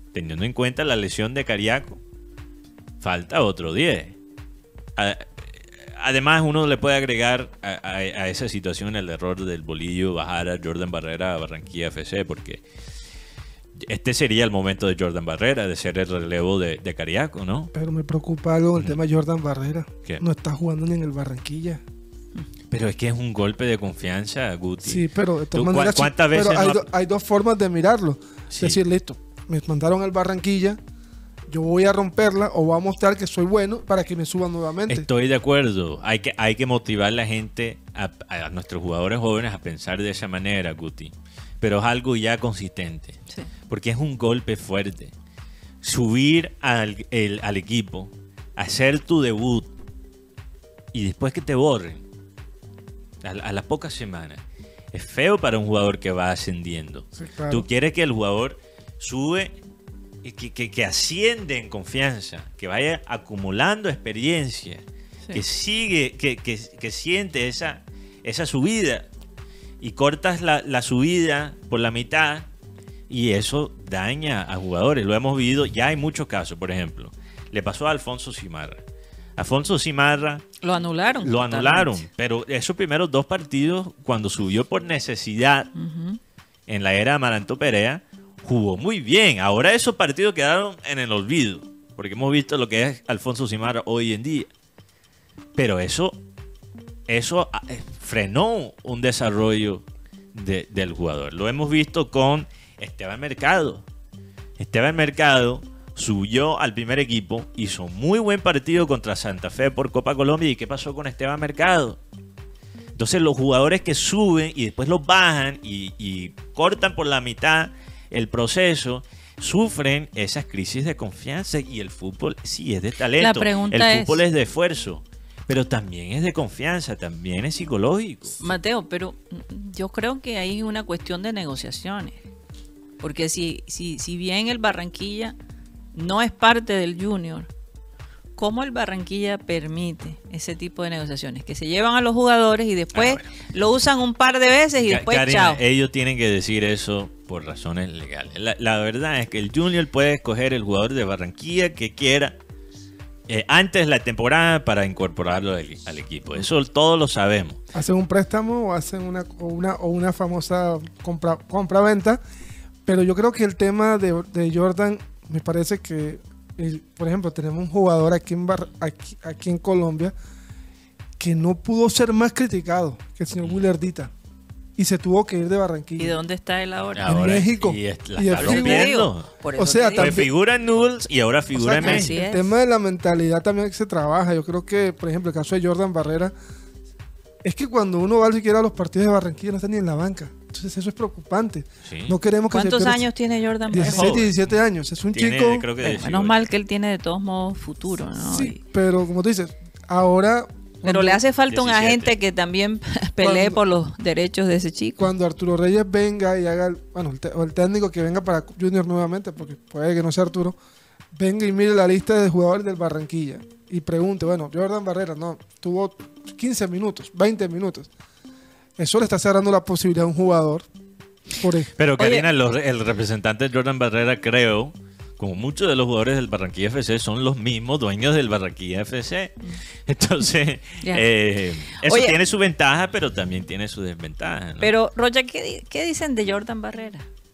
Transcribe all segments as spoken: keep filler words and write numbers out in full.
teniendo en cuenta la lesión de Cariaco, falta otro diez. Además, uno le puede agregar a, a, a esa situación el error del bolillo bajar a Jordan Barrera a Barranquilla F C, porque este sería el momento de Jordan Barrera, de ser el relevo de, de Cariaco, ¿no? Pero me preocupa algo con el tema de Jordan Barrera. ¿Qué? No está jugando ni en el Barranquilla. Pero es que es un golpe de confianza, Guti. Sí, pero de todas ¿Tú, maneras, ¿Cuántas pero veces hay, no ha... do, hay dos formas de mirarlo. Sí. Es decir, listo, me mandaron al Barranquilla, yo voy a romperla o voy a mostrar que soy bueno para que me suban nuevamente. Estoy de acuerdo. Hay que, hay que motivar a la gente, a, a nuestros jugadores jóvenes a pensar de esa manera, Guti. Pero es algo ya consistente. Sí. Porque es un golpe fuerte. Subir al, el, al equipo, hacer tu debut y después que te borren a, a las pocas semanas. Es feo para un jugador que va ascendiendo. Sí, claro. Tú quieres que el jugador sube y que, que, que asciende en confianza, que vaya acumulando experiencia, Sí. que sigue, que, que, que siente esa, esa subida, y cortas la, la subida por la mitad y eso daña a jugadores. Lo hemos vivido, ya hay muchos casos. Por ejemplo, le pasó a Alfonso Simarra. Alfonso Simarra Lo anularon. lo totalmente. anularon, pero esos primeros dos partidos, cuando subió por necesidad Ujú. en la era Amaranto Perea, jugó muy bien. Ahora esos partidos quedaron en el olvido, porque hemos visto lo que es Alfonso Simarra hoy en día. Pero eso, eso eh, frenó un desarrollo de, del jugador. Lo hemos visto con Esteban Mercado. Esteban Mercado subió al primer equipo, hizo muy buen partido contra Santa Fe por Copa Colombia. ¿Y qué pasó con Esteban Mercado? Entonces los jugadores que suben y después los bajan y, y cortan por la mitad el proceso, sufren esas crisis de confianza. Y el fútbol sí es de talento. La pregunta el fútbol es- es de esfuerzo, pero también es de confianza, también es psicológico. Mateo, pero yo creo que hay una cuestión de negociaciones. Porque si, si, si bien el Barranquilla no es parte del Junior, ¿cómo el Barranquilla permite ese tipo de negociaciones? Que se llevan a los jugadores y después Ah, bueno. lo usan un par de veces y Ca- después Karina, chao. ellos tienen que decir eso por razones legales. La, la verdad es que el Junior puede escoger el jugador de Barranquilla que quiera eh, antes de la temporada para incorporarlo al, al equipo. Eso todos lo sabemos. Hacen un préstamo o hacen una, o una, o una famosa compra, compra-venta. Pero yo creo que el tema de, de Jordan, me parece que, el, por ejemplo, tenemos un jugador aquí en, Bar, aquí, aquí en Colombia que no pudo ser más criticado que el señor Willardita. Y se tuvo que ir de ¿Y Barranquilla. dónde está él ahora? Ahora, México. Y es- la Y está el Por eso te rompiendo. digo, por eso O sea, te digo. Pues figura en Noodles y ahora O figura sea, en que Así México. el es. tema de la mentalidad también que se trabaja. Yo creo que, por ejemplo, el caso de Jordan Barrera, es que cuando uno va siquiera a los partidos de Barranquilla no está ni en la banca. Entonces eso es preocupante. Sí. No queremos que se ¿Cuántos pierda- años tiene Jordan? diecisiete, joven. diecisiete años. Es un Tiene, chico. creo que Bueno, dieciocho. menos mal que él tiene de todos modos futuro, ¿no? Sí, Y- pero como tú dices, ahora. pero cuando- le hace falta un diecisiete. agente que también pelee Cuando- por los derechos de ese chico. Cuando Arturo Reyes venga y haga, el- bueno, el, te- o el técnico que venga para Junior nuevamente, porque puede que no sea Arturo, venga y mire la lista de jugadores del Barranquilla y pregunte, bueno, Jordan Barrera, no, tuvo quince minutos, veinte minutos. Eso le está cerrando la posibilidad a un jugador. Por ej- Pero Oye. Karina, los- el representante Jordan Barrera, creo, como muchos de los jugadores del Barranquilla F C, son los mismos dueños del Barranquilla F C. Entonces, Ya. eh, eso Oye. tiene su ventaja, pero también tiene su desventaja, ¿no? Pero, Rocha, ¿qué, di- qué dicen de Jordan Barrera?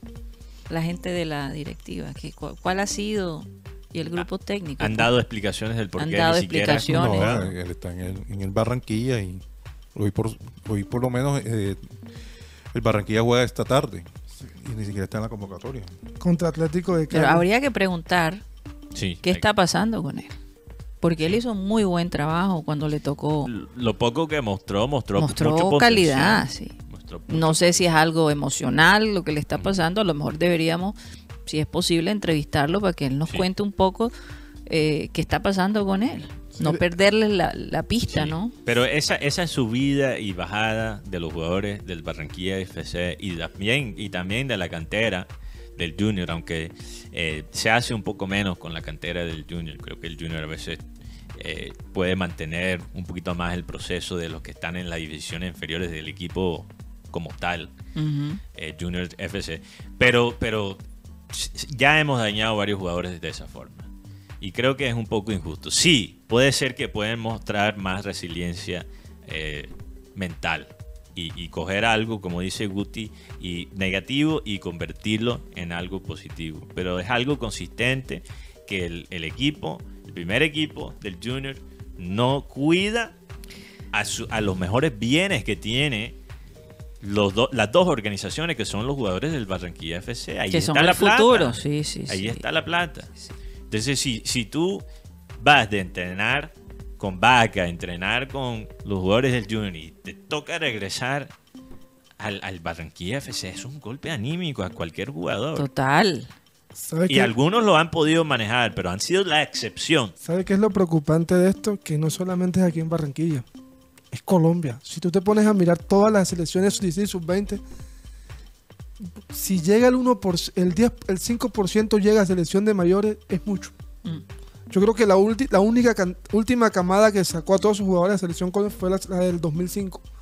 La gente de la directiva. ¿Qué, cu- ¿Cuál ha sido? Y el grupo técnico. Han dado explicaciones del por Han qué dado ni siquiera... explicaciones. No, No, él está en el, en el Barranquilla y hoy por, hoy por lo menos eh, el Barranquilla juega esta tarde y ni siquiera está en la convocatoria. contra Atlético de Pero Cali. habría que preguntar sí, qué hay- está pasando con él. Porque él hizo muy buen trabajo cuando le tocó. Lo poco que mostró, mostró, Mostró mucho potencial. calidad, sí. Mostró No sé si es algo emocional lo que le está pasando. A lo mejor deberíamos, si es posible, entrevistarlo para que él nos Sí. cuente un poco eh, qué está pasando con él. No perderle la, la pista, Sí, ¿no? Pero esa, esa subida y bajada de los jugadores del Barranquilla F C y también, y también de la cantera del Junior, aunque eh, se hace un poco menos con la cantera del Junior. Creo que el Junior a veces eh, puede mantener un poquito más el proceso de los que están en las divisiones inferiores del equipo como tal, Ujú. eh, Junior F C. Pero, pero ya hemos dañado varios jugadores de esa forma. Y creo que es un poco injusto. Sí, puede ser que pueden mostrar más resiliencia eh, mental y, y coger algo, como dice Guti, y negativo y convertirlo en algo positivo. Pero es algo consistente que el, el equipo, el primer equipo del Junior, no cuida a, su, a los mejores bienes que tiene los do, las dos organizaciones que son los jugadores del Barranquilla F C. Ahí que está son la el plata. futuro, sí, sí, Ahí sí. está la plata. Entonces, si, si tú vas de entrenar con Vaca, a entrenar con los jugadores del Junior y te toca regresar al, al Barranquilla F C, es un golpe anímico a cualquier jugador. Total. ¿Sabe Y qué, algunos lo han podido manejar, pero han sido la excepción. ¿sabe qué es lo preocupante de esto? Que no solamente es aquí en Barranquilla, es Colombia. Si tú te pones a mirar todas las selecciones sub dieciséis, sub veinte, si llega el uno por ciento, el diez, el cinco por ciento llega a selección de mayores, es mucho. Mm. Yo creo que la, ulti, la única can, última camada que sacó a todos sus jugadores de selección fue la, la del dos mil cinco.